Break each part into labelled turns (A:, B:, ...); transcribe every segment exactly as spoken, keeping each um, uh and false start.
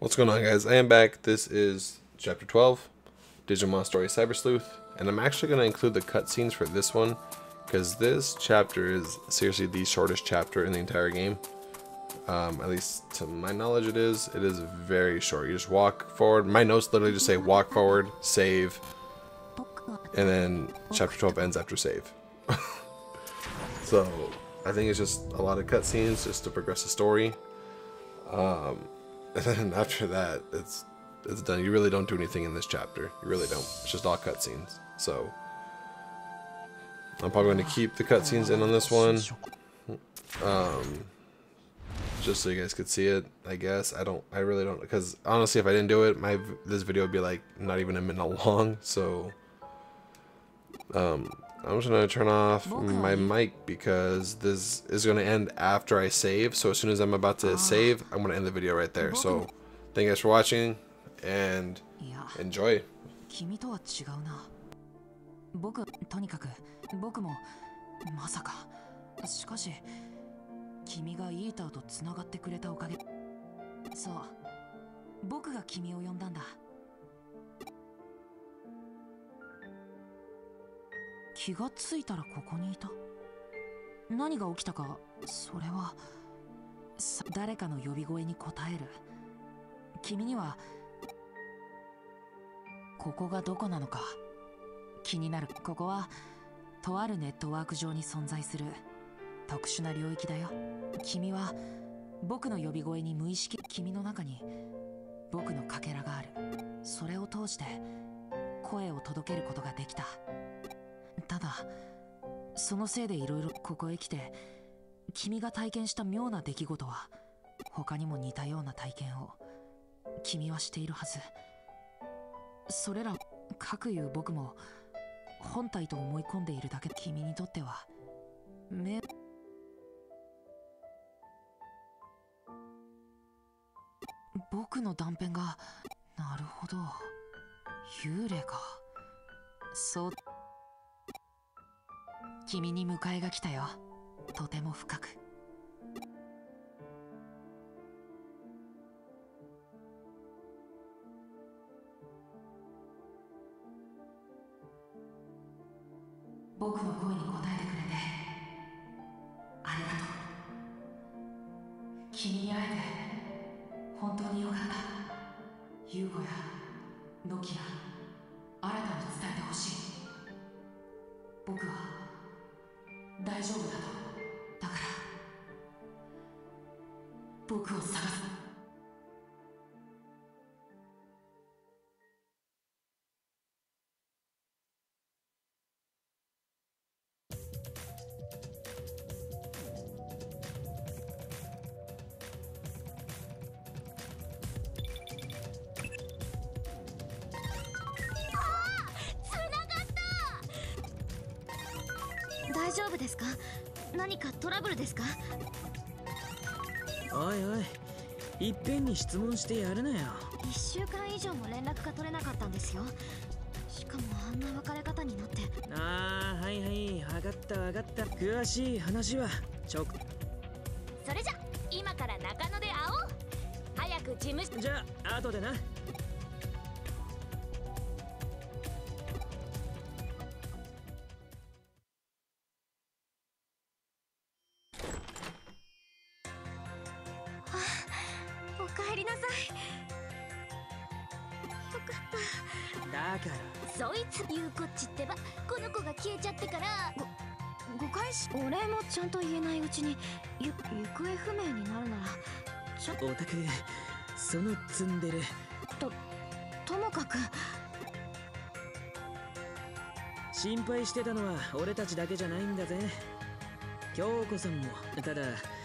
A: What's going on, guys? I am back. This is chapter twelve, Digimon Story Cyber Sleuth, and I'm actually going to include the cutscenes for this one because this chapter is seriously the shortest chapter in the entire game. Um, at least to my knowledge it is. It is very short. You just walk forward. My notes literally just say walk forward, save, and then chapter twelve ends after save. So I think it's just a lot of cutscenes just to progress the story. Um, and then after that, it's it's done. You really don't do anything in this chapter. You really don't. It's just all cutscenes. So I'm probably going to keep the cutscenes in on this one, um, just so you guys could see it. I guess I don't. I really don't. Because honestly, if I didn't do it, my this video would be like not even a minute long. So um, I'm just gonna turn off my mic because this is gonna end after I save. So as soon as I'm about to save, I'm gonna end the video right there. So thank you guys for watching and enjoy.
B: 君とは違うな。僕とにかく僕もまさか。しかし君がイーターとつながってくれたおかげ。そう、僕が君を呼んだんだ。気がついたらここにいた。何が起きたか、それは誰かの呼び声に応える。君にはここがどこなのか気になる。ここはとあるネットワーク上に存在する特殊な領域だよ。君は僕の呼び声に無意識。君の中に僕のかけらがある。それを通して声を届けることができた。ただそのせいでいろいろここへ来て君が体験した妙な出来事は他にも似たような体験を君はしているはず。それらかくいう僕も本体と思い込んでいるだけ。君にとってはめ僕の断片が。なるほど、幽霊か。そう、君に迎えが来たよ。とても深く。僕の声に応えてくれてありがとう。君に会えて本当によかった。ユーゴやノキや新たに伝えてほしい。僕は大丈夫だと。だから僕を探す。
C: 大丈夫ですか？何かトラブルですか？
D: おいおい、いっぺんに質問してやるなよ。
C: いっしゅうかん以上も連絡が取れなかったんですよ。しかもあんな別れ方になって。
D: ああ、はいはい、分かった分かった。詳しい話はちょ
C: それじゃ今から中野で会おう。早く事務所。
D: じゃあ後でな。
C: おかえりなさい。よかった。
D: だから
C: そいつ言うこっちってば、この子が消えちゃってから。ご誤解し、お礼もちゃんと言えないうちにゆ行方不明になるならちょっと。
D: オタクそのツンデレ
C: とともかく
D: 心配してたのは俺たちだけじゃないんだぜ。京子さんも。ただ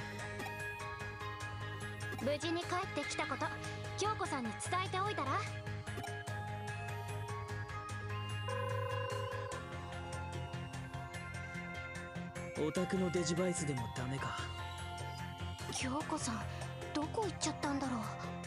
C: 無事に帰ってきたこと京子さんに伝えておいたら。
D: オタクのデジバイスでもダメか。
C: 京子さんどこ行っちゃったんだろう。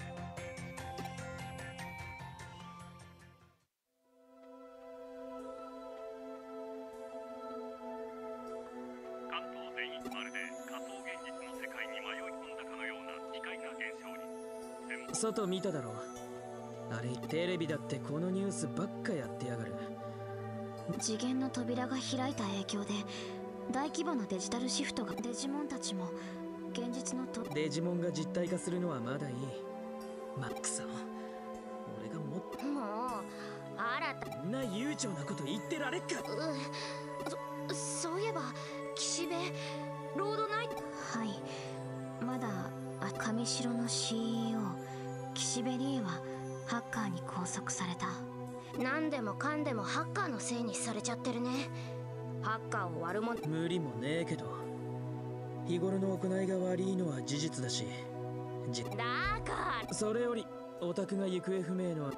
E: 関東全域まるで仮想現実の世界に迷い込んだかのような奇怪な現象に専門
D: 外見ただろ。あれテレビだってこのニュースばっかやってやがる。
C: 次元の扉が開いた影響で大規模なデジタルシフトが、デジモンたちも現実のと
D: デジモンが実体化するのはまだいい。マックさん、俺がもっと
C: もう新た
D: こんな悠長なこと言ってられっか。
C: うそそういえば岸辺ロードナイト、はい、まだあ上白の シーイーオー 岸辺理恵はハッカーに拘束された。何でもかんでもハッカーのせいにされちゃってるね。ハッカーを悪者。
D: 無理もねえけど、日頃の行いが悪いのは事実だし、じ
C: だから
D: それよりオタクが行方不明のは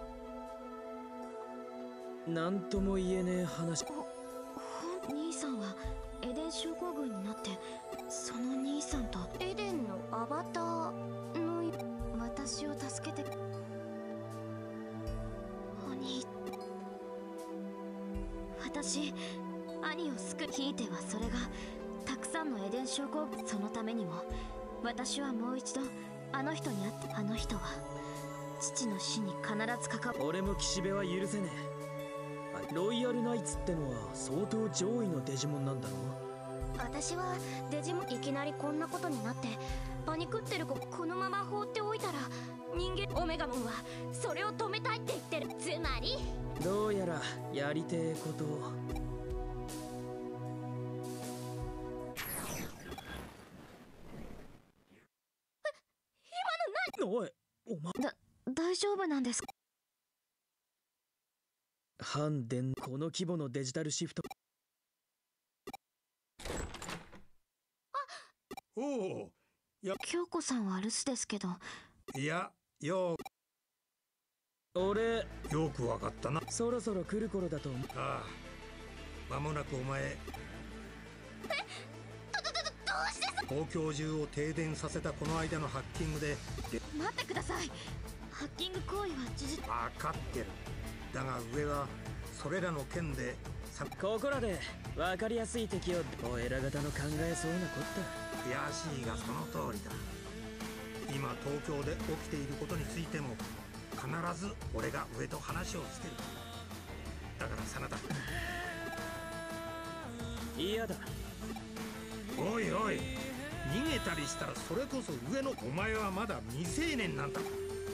D: 何とも言えねえ話。
C: ほほん兄さんはエデン症候群になって、その兄さんとエデンのアバターの私を助けて。お兄、私兄を救う。ひいてはそれがたくさんのエデン症候群。そのためにも私はもう一度あの人に会って。あの人は父の死に必ず関わる。
D: 俺も岸辺は許せねえ。ロイヤルナイツってのは相当上位のデジモンなんだろ。
C: 私はデジモンいきなりこんなことになってパニクってる子このまま放っておいたら、人間オメガモンはそれを止めたいって言ってる。つまり
D: どうやらやりてえことを。おい、お前
C: だ大丈夫なんですか。
D: 反電、この規模のデジタルシフト。
F: おお、や
C: 京子さんは留守ですけど。
F: いや、よ
D: 俺
F: よくわかったな。
D: そろそろ来る頃だと思う。
F: ああ、間もなくお前。東京中を停電させたこの間のハッキングで。
C: 待ってください。ハッキング行為は事実。
F: 分かってる。だが上はそれらの件でさ。
D: ここらで分かりやすい敵を。お偉方の考えそうなこっ
F: 悔しいがその通りだ。今東京で起きていることについても必ず俺が上と話をつける。だから真田、
D: 嫌だ。
F: おいおい、逃げたりしたらそれこそ上の。お前はまだ未成年なんだ。
C: ねね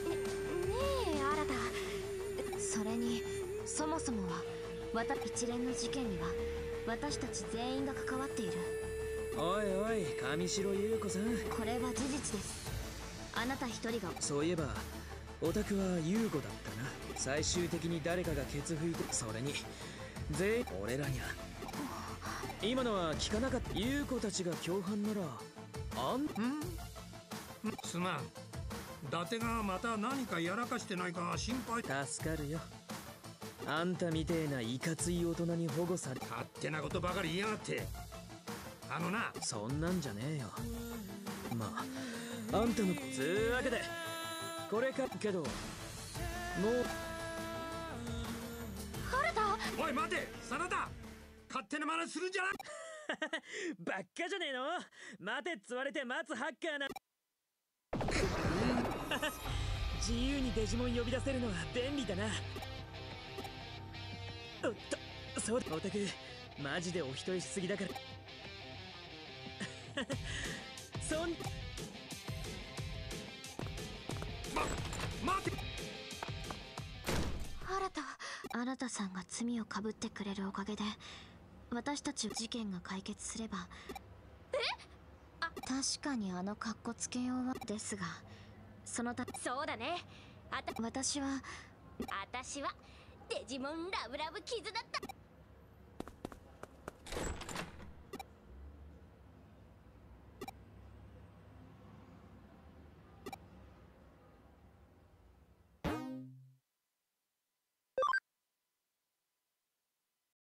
C: え新。それにそもそもはわた一連の事件には私たち全員が関わっている。
D: おいおい、上白優子さん、
C: これは事実です。あなた一人が。
D: そういえばオタクは優子だったな。最終的に誰かがケツ拭いて、それに全員俺らにゃ。今のは聞かなかった。優子たちが共犯ならあんん
F: すまん。伊達がまた何かやらかしてないか心配。
D: 助かるよ。あんたみてえないかつい大人に保護され。
F: 勝手なことばかり言いやがって。あのな、
D: そんなんじゃねえよ。まああんたのつうわけでこれか。けどもう
C: 原田。
F: おい待て真田、勝手な真似するんじゃない。
D: ばっかじゃねえの。待てっつわれて待つハッカーな。自由にデジモン呼び出せるのは便利だな。おっと、そうだ、オタクマジでお人よしすぎだから。そん
F: ま待て。
C: 原田新さんが罪をかぶってくれるおかげで私たち事件が解決すれば。えあ確かにあのカッコつけようはですが、そのたそうだね。あた私は私はデジモンラブラブ傷だった。